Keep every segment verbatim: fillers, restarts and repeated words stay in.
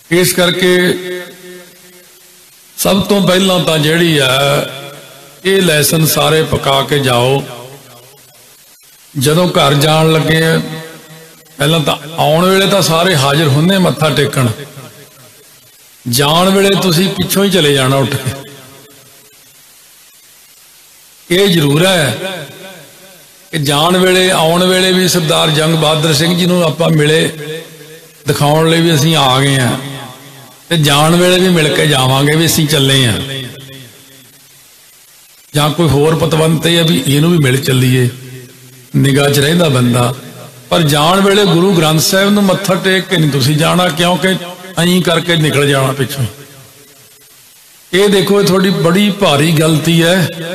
इस करके सब तो पहला तो जिहड़ी है ये लैसन सारे पका के जाओ। जदों घर जान लगे पहला तो आने वेले तो सारे हाजिर होंगे मत्था टेकन, जान वेले तुसी पिछों ही चले जाना उठ के। ये जरूर है कि जान वेले आने वेले भी सरदार जंग बहादुर सिंह जी नूं आपां मिले दिखाउण लई भी असीं आ गए हैं, ते जान वेले भी मिल के जावांगे भी असीं चले हैं, जां कोई होर पतवंत है भी इहनूं भी मिल चलीए, निगाह च रहिंदा बंदा। पर जान वेले गुरु ग्रंथ साहिब नूं मत्था टेक के नहीं तुसीं जाना, क्योंकि अं करके निकल जाना पिछों। ये देखो थोड़ी बड़ी भारी गलती है।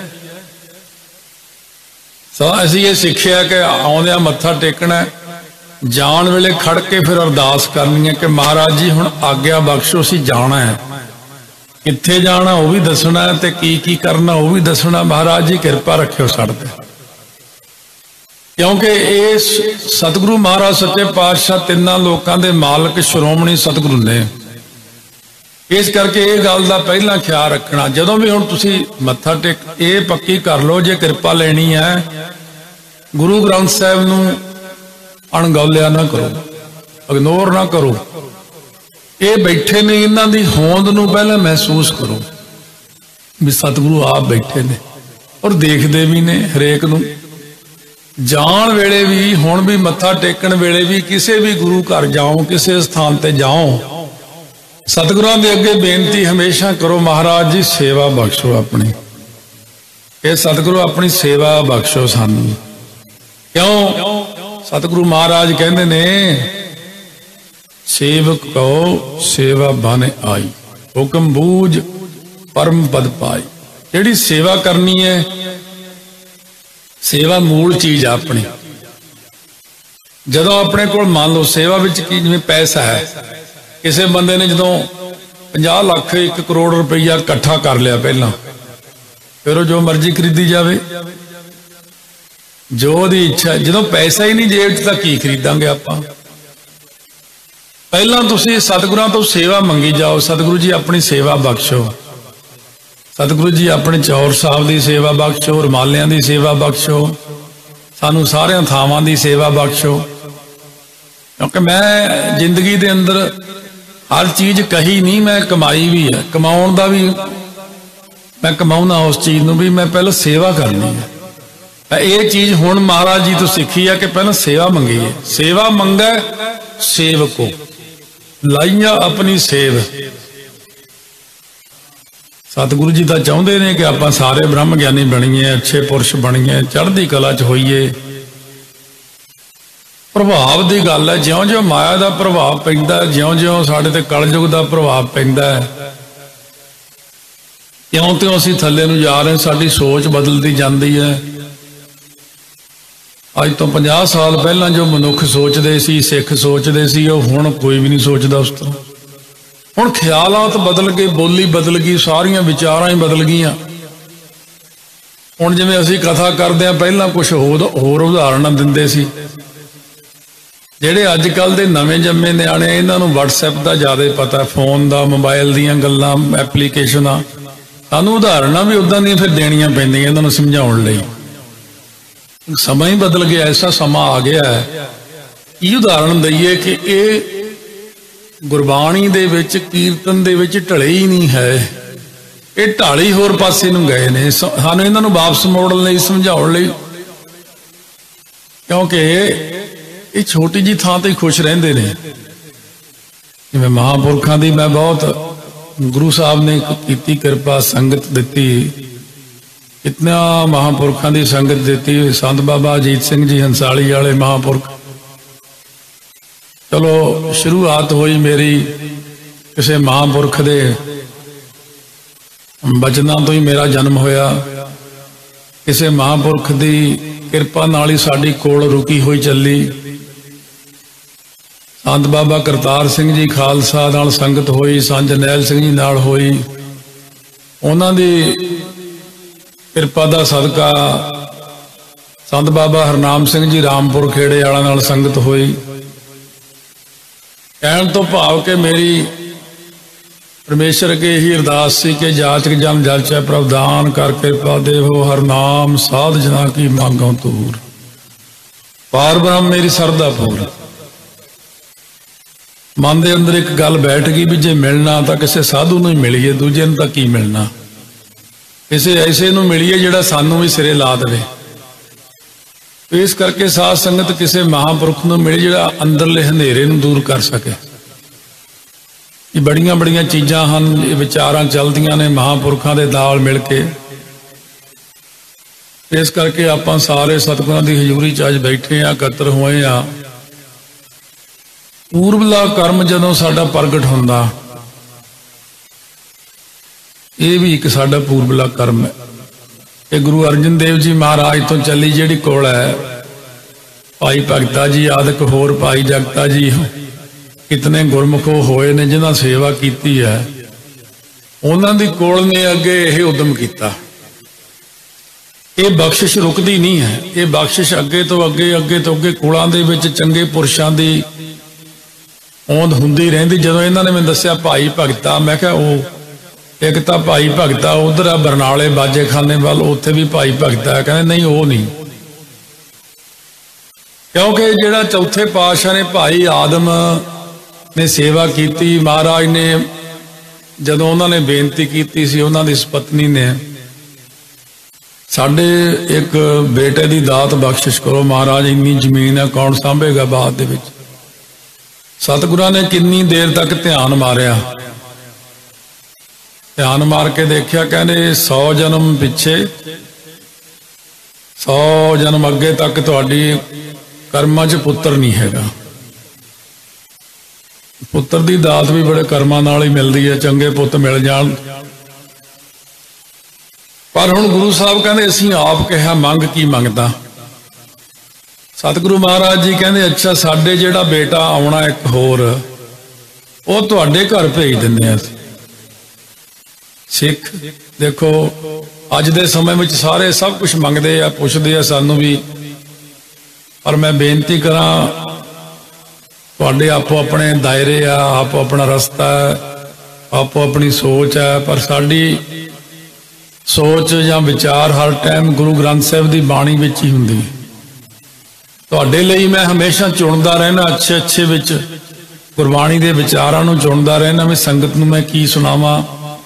असीं ये सिक्ख्या कि आउंदियां मत्था टेकना, जान वेले खड़ के फिर अरदास करनी है कि महाराज जी हुण आग्या बख्शो, असीं जाना है, कित्थे जाना वह भी दसना है, ते की की करना वह भी दसना। महाराज जी कृपा रखियो साडे ते, क्योंकि ये सतगुरु महाराज सच्चे पातशाह तिन्ना लोकां दे मालक श्रोमणी सतगुरु ने। इस करके ये गल का पहला ख्याल रखना, जदों भी हुण तुसीं मत्था टेक ये पक्की कर लो, जे कृपा लेनी है गुरु ग्रंथ साहिब नूं अणगौलिया ना करो, इग्नोर ना करो। ये बैठे ने, इन्हां दी होंद नूं पहले महसूस करो भी सतगुरु आप बैठे ने और देखते भी ने हरेक नूं। जान वेले भी हुण भी मत्था टेकण वेले भी किसी भी गुरु घर जाओ, किसी स्थान ते जाओ, सतगुरां दे अगे बेनती हमेशा करो, महाराज जी सेवा बख्शो अपनी, ये सतगुरु अपनी सेवा बख्शो सानू। क्यों सतगुरु महाराज कहते ने सेवक को सेवा बन आई, हुक्म बूझ परम पद पाई। जिहड़ी सेवा करनी है, सेवा मूल चीज अपनी। जदों अपने को मान लो सेवा विच की जिवें पैसा है, किसी बंदे ने जदों पचास लाख एक करोड़ रुपया इकट्ठा कर लिया पहला, फिर जो मर्जी खरीदी जाए, जो दी इच्छा। जदों पैसा ही नहीं जेब च तां की खरीदांगे आपां। पहला तुसीं सतगुरां तो सेवा मंगी जाओ, सतगुरु जी अपनी सेवा बख्शो, सतगुरु जी अपने चौर साहब की सेवा बख्शो, रमालियां की सेवा बख्शो, सानू सारियां थावां की सेवा बख्शो। क्योंकि मैं जिंदगी दे अंदर हर चीज कही नहीं, मैं कमाई भी है, कमाउण दा भी मैं कमाउना उस चीज नूं भी मैं पहले सेवा करनी है। ये चीज हुण महाराज जी तो सीखी है कि पहले सेवा मंगी है। सेवा मंगे सेवको लाइया अपनी सेव। सतगुरु जी तो चाहते हैं कि आप सारे ब्रह्म ज्ञानी बनीए, अच्छे पुरुष बनीए, चढ़ती कला च होइए। प्रभाव की गल है, ज्यों ज्यों माया का प्रभाव पैंदा, ज्यों ज्यों साडे ते कलयुग का प्रभाव पैंदा है, त्यों त्यों असीं थल्ले नूं जा रहे हैं, साडी सोच बदलती जाती है। अज तो पचास साल पहला जो मनुख सोचते सी, सिख सोचते सी, वो हुण कोई भी नहीं सोचता उस तरह। हुण ख्यालात बदल गए, बोली बदल गई, सारियां विचारां ही बदल गईयां। हुण जिवें असीं कथा करदे हां, पहलां कुछ होर होर उदाहरण दिंदे सी। जिहड़े अजकल दे नवें जम्मे निआणे, इन्हां नूं WhatsApp दा ज़्यादा पता, फोन दा, मोबाइल दीयां गल्लां, एप्लीकेशनां। सानूं उदाहरणां भी उदां दीयां फिर देणियां पैंदियां इन्हां नूं समझाउण लई। समा ही बदल गया, ऐसा समा आ गया है। ये उदाहरण दईए कि ये गुरबाणी दे विच, कीर्तन दे विच ढले ही नहीं है, ये ढाली होर पासे नूं गए ने। सानू इन्हां नूं वापस मोड़न लई, समझाउण लई, क्योंकि ये छोटी जी थां ते खुश रहिंदे ने। जिवें महापुरखां दी मैं बहुत गुरु साहब ने कीती कृपा, संगत दित्ती, इतना महापुरखों की संगत देती। संत बाबा अजीत सिंह जी हंसाली वाले महापुरख। चलो शुरुआत हुई मेरी किसी महापुरख दे बचनों तो ही मेरा जन्म होया। किसी महापुरख की कृपा नाल ही साडी कोल रुकी हुई चली। संत बाबा करतार सिंह जी खालसा नाल संगत हुई, संत जरनैल सिंह जी नाल हुई। उन्हां दी कृपा दा सदका संत बाबा हरनाम सिंह जी रामपुर खेड़े वाला नाल संगत हुई। कहण तो भाव के मेरी परमेश्वर अगे ही अरदास सी कि जाचक जन जाचै प्रभ दान कर कृपा देवो हर नाम साध जना की मांगों तूर पार ब्रह्म मेरी सरदा पूर। मन के अंदर एक गल बैठ गई भी जे मिलना तो किसी साधु नूं ही मिलीए, दूजे नूं तां की मिलना, किसी ऐसे नूं मिलीए जिहड़ा सानूं भी सिरे ला देवे। तो इस करके साध संगत किसी महापुरुख नूं मिले जिहड़ा अंदरले हनेरे नूं दूर कर सके। ये बड़ियां बड़ियां चीज़ां हन, ये विचारां चलदियां ने महापुरखों के नाल मिल के। इस करके आपां सारे सतगुरां दी हजूरी च अज बैठे आ, इकत्र होए आ। पूर्वला कर्म जदों साडा प्रगट हुंदा, ये भी एक साडा पूर्वला कर्म है। ये गुरु अर्जन देव जी महाराज तो चली जिहड़ी कोल है, भाई भगता जी आदि होर भाई जगता जी, कितने गुरमुख होए ने जिन्हां सेवा कीती है, उन्हां दी कोल ने अगे यह उद्यम किया। ये बख्शिश रुकती नहीं है, ये बख्शिश अगे तो अगे अगे तो अगे कुलां दे विच चंगे पुरुषां दी औंद हुंदी रहिंदी। जदों इन्हां ने मैनूं दस्सिया भाई भगता, मैं कहा वो एक तो भाई भगता उधर आ बरनाले बाजे खाने वाल, उत्थे भी भाई भगता है। कहते नहीं वो नहीं, क्योंकि जिहड़ा चौथे पातशाह ने भाई आदम ने सेवा की, महाराज ने जदों उन्होंने बेनती की सी, उन्होंने इस पत्नी ने साडे एक बेटे की दात बख्शिश करो महाराज, इन्नी जमीन है कौन सांभेगा बाद दे विच। सतगुरां ने किन्नी देर तक ध्यान मारिया, ध्यान मार के देखिया, कहने सौ जन्म पिछे सौ जन्म अगे तक तुहाडी कर्मां च पुत्र नहीं हैगा। पुत्र की दात भी बड़े कर्मां नाल ही मिलती है, चंगे पुत मिल जाण। पर हुण गुरु साहब कहते असीं आप कहा मंग की मंगदा। सतगुरु महाराज जी कहते अच्छा साडे जिहड़ा बेटा आउणा एक होर, वो तुहाडे घर भेज दिंदे आ। सिख देखो अज दे समय में सारे सब कुछ मंगते आ, पुछदे आ सानू भी, पर मैं बेनती करा तुहाडे आपो अपने दायरे आ, आपो अपना रस्ता है, आपो अपनी सोच है, पर साडी सोच या विचार हर टाइम गुरु ग्रंथ साहिब की बाणी विच ही हुंदी। तुहाडे लई मैं हमेशा चुनदा रहना, अच्छे अच्छे विच गुरबाणी के विचारां नूं चुनदा रहना भी संगत नूं मैं की सुनावां।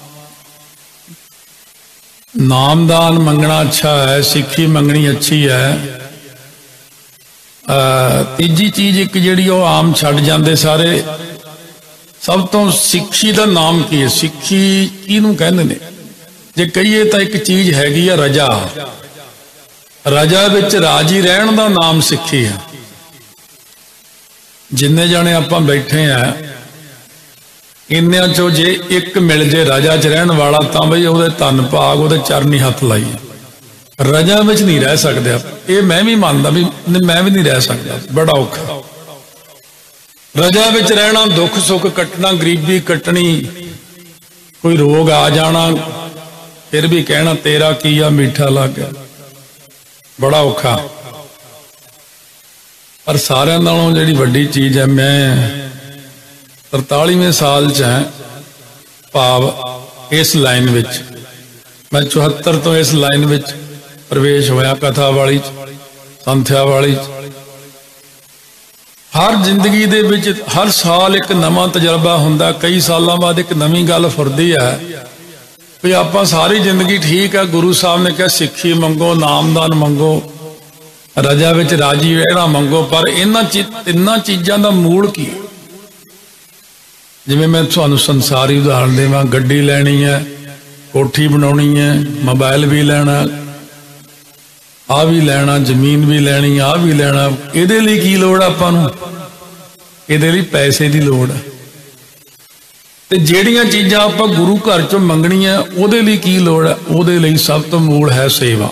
नामदान मंगना अच्छा है, सिक्खी मंगनी अच्छी है। तीजी चीज एक जिहड़ी वो आम छड्ड जांदे सारे, सब तो सिक्खी का नाम की है, सिक्खी किहनूं कहंदे ने? जे कहीए तो एक चीज हैगी आ रजा, रजा विच राजी रहण दा नाम सिक्खी है। जिन्ने जाने आपां बैठे हैं इन्नियां चो जे एक मिल जे रजा च रहण वाला, तां बई उहदे धन भाग उहदे चरनी हथ लाइए। रजा विच नहीं रह सकते आप, ये मैं भी मानदा भी मैं भी नहीं रह सकता, बड़ा औखा। रजा विच रहना, दुख सुख कटना, गरीबी कटनी, कोई रोग आ जाना, फिर भी कहना तेरा किया मीठा लग गया, बड़ा औखा। पर सारिਆਂ नालों जिहड़ी वड्डी चीज है, मैं तरतालीवें साल च है, भाव इस लाइन विच मैं चौहत्तर तो इस लाइन विच प्रवेश होया, कथा वाली संथ्या वाली। हर जिंदगी दे विच हर साल एक नवा तजर्बा हुंदा, कई सालों बाद एक नवी गल फुरदी है भी आपां सारी जिंदगी ठीक है। गुरु साहब ने कहा सिक्खी मंगो, नामदान मंगो, रजा विच राजी रहना मंगो, पर इन्हां तिन्नां चीज़ां दा मूल की? जिवें मैं तुहानूं संसारी उदाहरण देवां, गड्डी लैनी है, कोठी बनाउणी है, मोबाइल भी लैना, आ भी लैना, जमीन भी लैनी, आ भी लैना, इहदे लई की लोड़ आपां नूं? इहदे लई पैसे की लोड़ है। ते जिहड़ियां चीज़ां आपां गुरु घर चों मंगणियां, उहदे लई की लोड़ है? उहदे लई सब तो मूल है सेवा।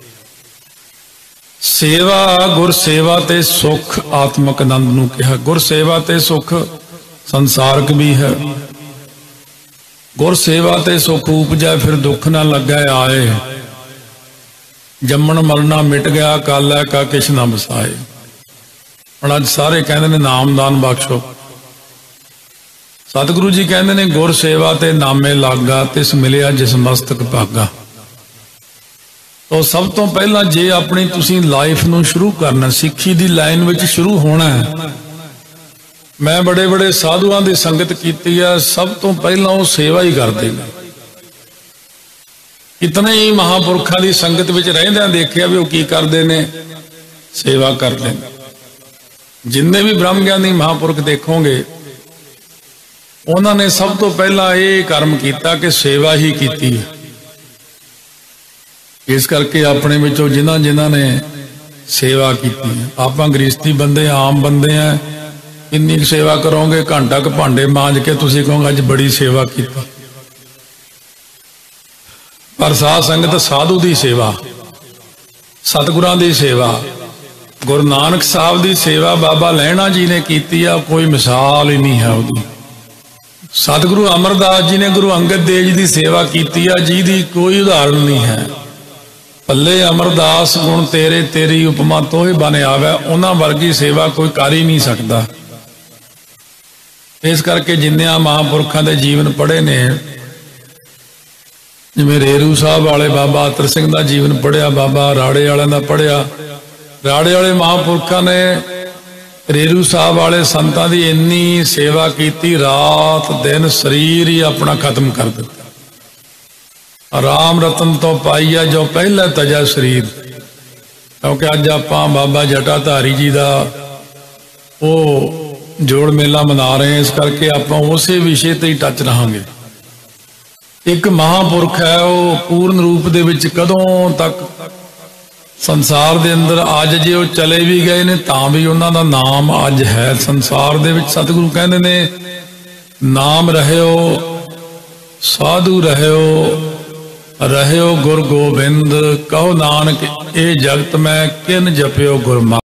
सेवा गुर सेवा ते सुख आत्मक आनंद नूं कहा। गुर सेवा ते सुख संसारक भी है। गुर सेवा ते सुख उपजा फिर दुख ना लगे आए, जम्मण मरना मिट गया काला का किश ना बसाए। हुण अज सारे कहंदे ने नामदान बख्शो, सतगुरु जी कहते ने गुर सेवा ते नामे लागा तिस मिलिया जिस मस्तक भागा। तो सब तो पहला जे अपनी तुसी लाइफ नूं शुरू करना, सिੱਖੀ दी लाइन विच शुरू होना है। मैं बड़े बड़े साधुआं दी संगत कीती है, सब तो पहला वो सेवा ही करते हैं। कितने ही महापुरखों की संगत विच रहिंदिआं देखिया भी वो की करते ने, सेवा करते हैं। जिन्ने भी ब्रह्म ज्ञानी महापुरख देखोगे उन्होंने सब तो पहला ये कर्म किया कि सेवा ही की। इस करके अपने विचों जिन्हां जिन्हां ने सेवा की, आप गृहस्थी बंदे आम बंदे हैं, किन्नी सेवा करोगे? घंटा क भांडे मांज के तुसीं कहोगे अज बड़ी सेवा की। पर साध संगत साधु की सेवा, सतगुरां की सेवा, गुरु नानक साहब की सेवा बाबा लहणा जी ने की, कोई मिसाल ही नहीं है उसकी। सतगुरु अमरदास जी ने गुरु अंगद देव जी की सेवा की, जिहदी कोई उदाहरण नहीं है। पल्ले अमरदास गुण तेरे तेरी उपमा तोहे बने आवे, उन्हां वर्गी सेवा कोई कर ही नहीं सकता। इस करके जिन्नियां महापुरखों के जीवन पढ़े ने, जिवें रेरू साहब वाले बाबा अतर सिंह का जीवन पढ़िया, बाबा राड़े वाले का पढ़िया। राड़े वाले महापुरखों ने रेरू साहब वाले संतां की इन्नी सेवा की, रात दिन शरीर ही अपना खत्म कर दिता। राम रतन तो पाईया जो पहले तजा शरीर, क्योंकि अज आप बाबा जटाधारी जी का वो जोड़ मेला मना रहे हैं। इस करके आप उस विषय ते ही टच रहांगे। एक महापुरख है वो पूर्ण रूप दे विच कदों तक संसार दे अंदर, अज जे वो चले भी गए ने तां भी उन्हां दा नाम अज है संसार दे विच। सतगुरु कहंदे ने नाम रहियो साधु रहियो, रहियो गुर गोबिंद, कहो नानक ए जगत में किन जपियो गुरमत।